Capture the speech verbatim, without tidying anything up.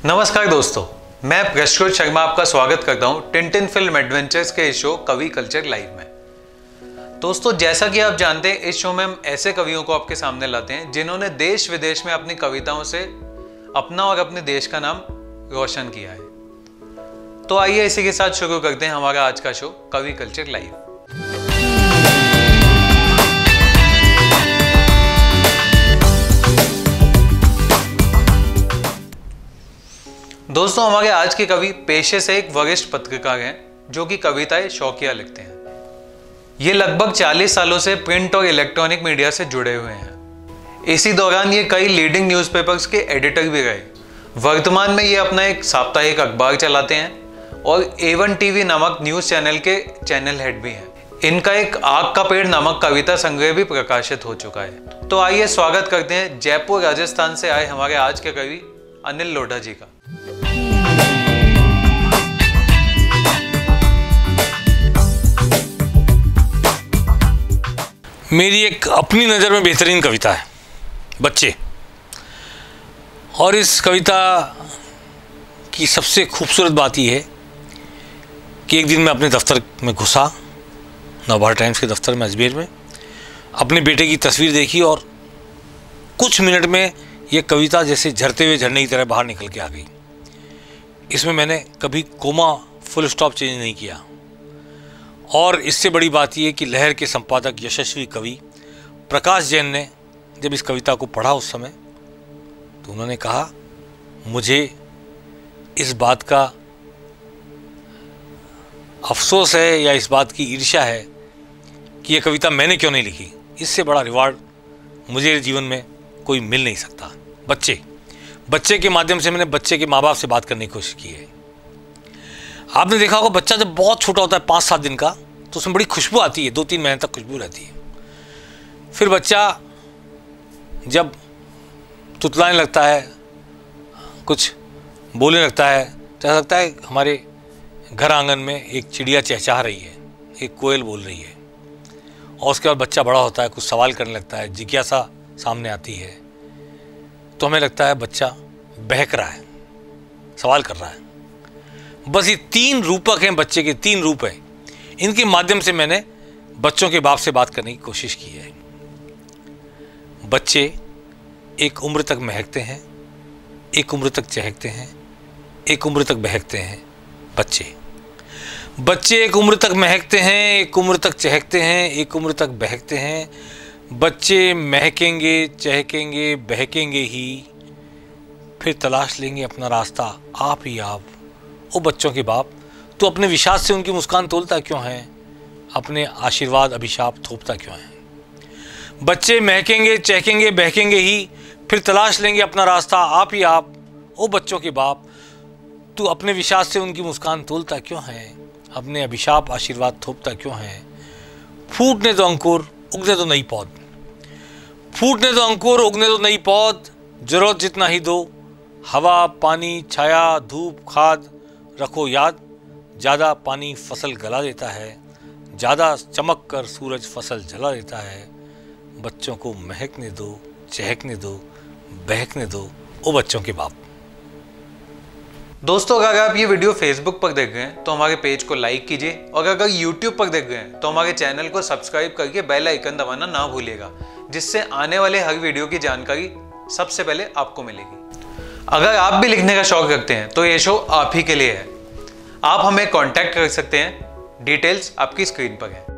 नमस्कार दोस्तों, मैं प्रश्नोत शर्मा आपका स्वागत करता हूं टिंटिन फिल्म एडवेंचर्स के इस शो कवि कल्चर लाइव में। दोस्तों, जैसा कि आप जानते हैं, इस शो में हम ऐसे कवियों को आपके सामने लाते हैं जिन्होंने देश विदेश में अपनी कविताओं से अपना और अपने देश का नाम रोशन किया है। तो आइए इसी के साथ शुरू करते हैं हमारा आज का शो कवि कल्चर लाइव। दोस्तों, हमारे आज के कवि पेशे से एक वरिष्ठ पत्रकार हैं जो कि कविताएं शौकिया लिखते हैं। ये लगभग चालीस सालों से प्रिंट और इलेक्ट्रॉनिक मीडिया से जुड़े हुए हैं। इसी दौरान ये कई लीडिंग न्यूज़पेपर्स के एडिटर भी रहे। वर्तमान में ये अपना एक साप्ताहिक अखबार चलाते हैं और ए वन टीवी नामक न्यूज़ चैनल के चैनल हेड भी हैं। इनका एक आग का पेड़ नामक कविता संग्रह भी प्रकाशित हो चुका है। तो आइए स्वागत करते हैं जयपुर राजस्थान से आए हमारे आज के कवि अनिल लोढ़ा जी का। मेरी एक अपनी नज़र में बेहतरीन कविता है, बच्चे। और इस कविता की सबसे खूबसूरत बात यह है कि एक दिन मैं अपने दफ्तर में घुसा, नवभारत टाइम्स के दफ्तर में अजमेर में, अपने बेटे की तस्वीर देखी और कुछ मिनट में ये कविता जैसे झरते हुए झरने की तरह बाहर निकल के आ गई। इसमें मैंने कभी कोमा फुल स्टॉप चेंज नहीं किया। और इससे बड़ी बात यह है कि लहर के संपादक यशस्वी कवि प्रकाश जैन ने जब इस कविता को पढ़ा उस समय, तो उन्होंने कहा, मुझे इस बात का अफसोस है या इस बात की ईर्ष्या है कि यह कविता मैंने क्यों नहीं लिखी। इससे बड़ा रिवार्ड मुझे जीवन में कोई मिल नहीं सकता। बच्चे बच्चे के माध्यम से मैंने बच्चे के माँ बाप से बात करने की कोशिश की है। आपने देखा होगा, बच्चा जब बहुत छोटा होता है, पाँच सात दिन का, तो उसमें बड़ी खुशबू आती है, दो तीन महीने तक खुशबू रहती है। फिर बच्चा जब तुतलाने लगता है, कुछ बोलने लगता है, तो ऐसा लगता है हमारे घर आंगन में एक चिड़िया चहचहा रही है, एक कोयल बोल रही है। और उसके बाद बच्चा बड़ा होता है, कुछ सवाल करने लगता है, जिज्ञासा सामने आती है, तो हमें लगता है बच्चा बहक रहा है, सवाल कर रहा है। बस ये तीन रूपक हैं बच्चे के, तीन रूप हैं। इनके माध्यम से मैंने बच्चों के बाप से बात करने की कोशिश की है। बच्चे एक उम्र तक महकते हैं, एक उम्र तक चहकते हैं, एक उम्र तक बहकते हैं। बच्चे बच्चे एक उम्र तक महकते हैं, एक उम्र तक चहकते हैं, एक उम्र तक बहकते हैं। बच्चे महकेंगे, चहकेंगे, बहकेंगे ही, फिर तलाश लेंगे अपना रास्ता आप ही आप। ओ बच्चों के बाप, तो अपने विषाद से उनकी मुस्कान तोलता क्यों है, अपने आशीर्वाद अभिशाप थोपता क्यों है। बच्चे महकेंगे, चहकेंगे, बहकेंगे ही, फिर तलाश लेंगे अपना रास्ता आप ही आप। ओ बच्चों के बाप, तू अपने विषाद से उनकी मुस्कान तोलता क्यों है, अपने अभिशाप आशीर्वाद थोपता क्यों है। फूटने तो अंकुर, उगने तो नई पौध, फूटने तो अंकुर, उगने तो नई पौध। जरूरत जितना ही दो, हवा, पानी, छाया, धूप, खाद रखो याद। ज़्यादा पानी फसल गला देता है, ज़्यादा चमक कर सूरज फसल जला देता है। बच्चों को महकने दो, चहकने दो, बहकने दो, ओ बच्चों के बाप। दोस्तों, अगर आप ये वीडियो फेसबुक पर देख रहे हैं तो हमारे पेज को लाइक कीजिए, और अगर यूट्यूब पर देख रहे हैं तो हमारे चैनल को सब्सक्राइब करके बेल आइकन दबाना ना भूलिएगा, जिससे आने वाले हर वीडियो की जानकारी सबसे पहले आपको मिलेगी। अगर आप भी लिखने का शौक रखते हैं तो ये शो आप ही के लिए है। आप हमें कांटेक्ट कर सकते हैं, डिटेल्स आपकी स्क्रीन पर है।